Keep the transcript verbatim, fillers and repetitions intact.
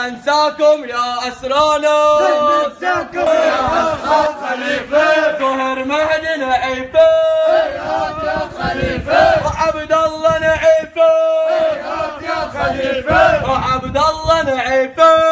ننساكم يا أسرانا، ننساكم يا أصحاب خليفة، ظهر مهدي نعيفه هيهات يا خليفة، وعبد الله نعيفه، هيهات يا خليفة، وعبد الله نعيفه.